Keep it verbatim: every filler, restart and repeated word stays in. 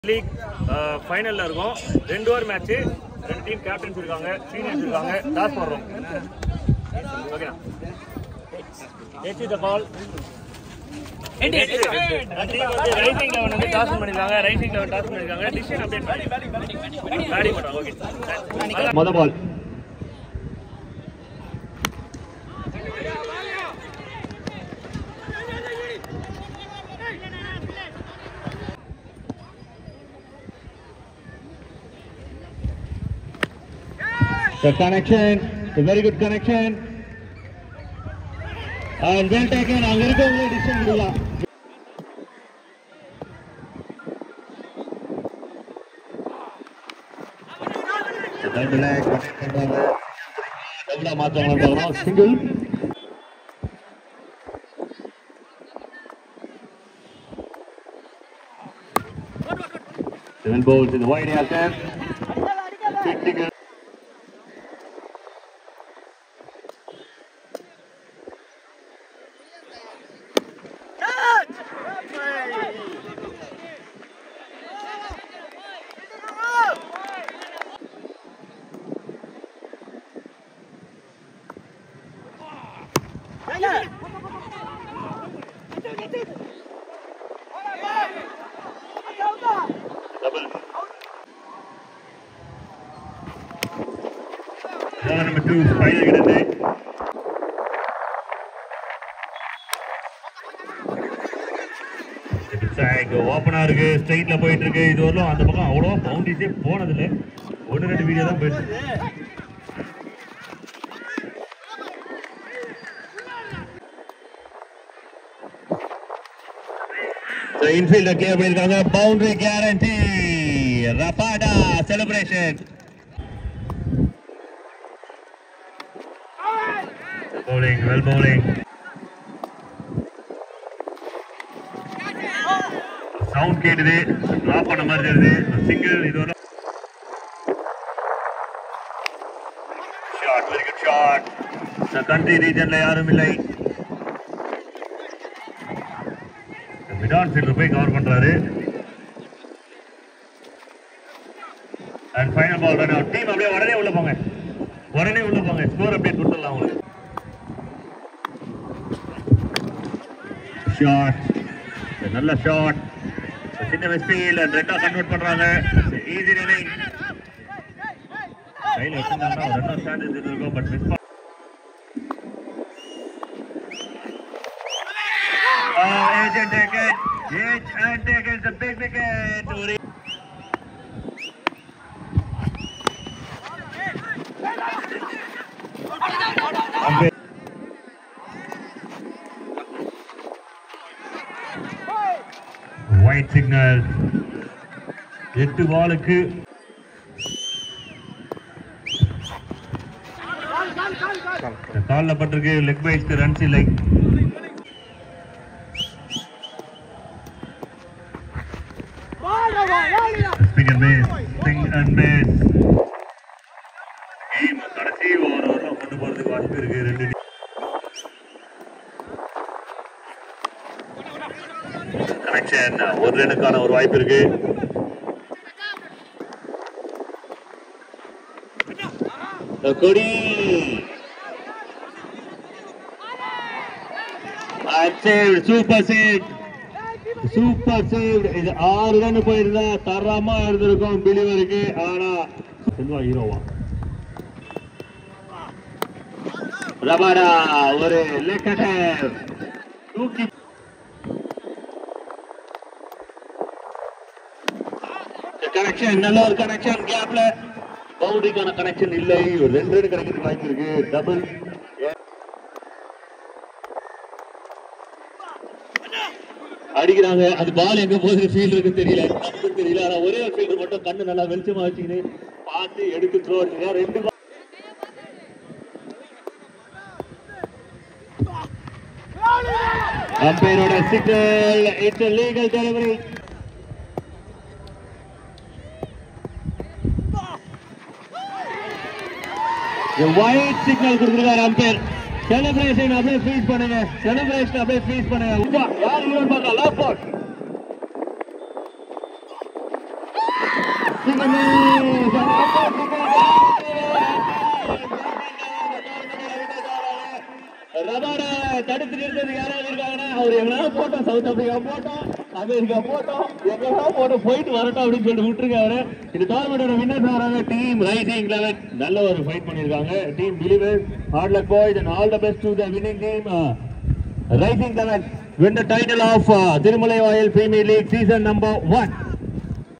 League ஃபைனல்ல இருக்கும். ரெண்டு ஓவர் மேட்ச், ரெண்டு டீம் கேப்டன்ஸ் இருக்காங்க, சீனியர்ஸ் இருக்காங்க. டாஸ் போடுறோம். ஓகேனா? ஹெச் the ball. Head head rising eleven வந்து டாஸ் பண்ணிருக்காங்க. ரைசிங் லெவன் டாஸ் பண்ணிருக்காங்க. டிசிஷன் அப்டேட் பேட்டிங் பண்றாங்க. ஓகே. மொத ball. The connection, a very good connection, and well taken. I'm going to go with decision. Dula. Double leg, double match, single. Seven balls in the wide area. Big single. Double. Ball number two, final get it. Side open ஆ இருக்கு, ஸ்ட்ரைட்ல போயிட்டு இருக்கு. இது வரலும் அந்த பக்கம் அவ்வளோ பவுண்டரிஸே போனது இல்லை. ஒன்று ரெண்டு வீடியோ தான் போயிட்டு. So infielder clear பண்ணிருக்காங்க. Boundary guarantee. Rapada celebration. Bowling, well bowling. Sound கேடுது. டிராப் பண்ண மாதிரி தெரியுது. சிங்கிள் இது ஒரு ஷாட், வெரி குட் ஷாட். இந்த கண்ட்ரி ரீஜன்ல யாரும் இல்லை. மிடான் ஃபீல்டர் போய் கவர் பண்றாரு. And final ball run out. Team அப்படியே உடனே உள்ள போங்க. உடனே உள்ள போங்க. ஸ்கோர் அப்டேட் கொடுத்துடலாம் உங்களுக்கு. ஷாட். நல்ல ஷாட். சின்ன வெஸ்பீல் அண்ட் ரெக்கா கன்வெர்ட் பண்றாங்க. Easy running. கையில வச்சிருந்தாங்கன்னா ஒரு ரன் ஸ்டாண்ட் இருந்திருக்கும். But miss Edge and taken, edge and taken, it's a big wicket. White signal. எட்டு பாலுக்கு கால்ல பட்டிருக்கு. லெக் பைஸ்க்கு ரன்ஸ் இல்லை. Swing and miss, swing and miss. Game கடைசி ஓவர் வரலாம் கொண்டு போறதுக்கு வாய்ப்பு இருக்கு. ரெண்டு கனெக்ஷன் ஒரு ரனுக்கான ஒரு வாய்ப்பு இருக்கு. கொடி சூப்பர் சேவ். Super save. இது ஆறு ரன் போயிருந்தா தரமா இருந்திருக்கும் பிலிவருக்கு. ஆனா செல்வா ஹீரோவா ரபாடா ஒரு லெக்கட்டர் தூக்கி கனெக்ஷன். நல்ல ஒரு கனெக்ஷன். கேப்ல பவுண்டரிக்கான கனெக்ஷன் இல்லை. ஒரு ரெண்டு ரன் கிடைக்கிறதுக்கு வாய்ப்பு இருக்கு. டபுள் அடிக்கிறாங்க. அது பால் எங்க போகுது ஃபீல்டருக்கு தெரியல, நமக்கு தெரியல. ஆனா ஒரே ஒரு ஃபீல்டர் மட்டும் கண்ணு நல்லா வெளிச்சமா வச்சுக்கிட்டு பார்த்து எடுத்து த்ரோ அடிக்கிறாங்க. ரெண்டு அம்பையரோட signal. It's a legal delivery. The white signal கொடுத்திருக்காரு அம்பையர். celebration அப்படியே ஃப்ரீஸ் பண்ணுங்க. celebration அப்படியே ஃப்ரீஸ் பண்ணுங்க. யார் ஹீரோ பார்க்க லாஸ்ட் பால் ரபாட தடுத்து நிறுத்தது யாராவது இருக்காங்கன்னா அவர் எங்கனா போட்டோம், சவுத் ஆப்பிரிக்கா போட்டோம், அமெரிக்கா போட்டோம், எங்கனா போட்டோம், போயிட்டு வரட்டும் அப்படின்னு சொல்லிட்டு விட்டுருங்க அவரு. இந்த டோர்னமெண்டோட வின்னர்ஸ் வராங்க டீம் ரைசிங் லெவன். நல்ல ஒரு ஃபைட் பண்ணிருக்காங்க team believers. Hard luck boys and all the best to the winning team rising eleven. Win the title of uh, Tirumalaivayil Premier League season number one.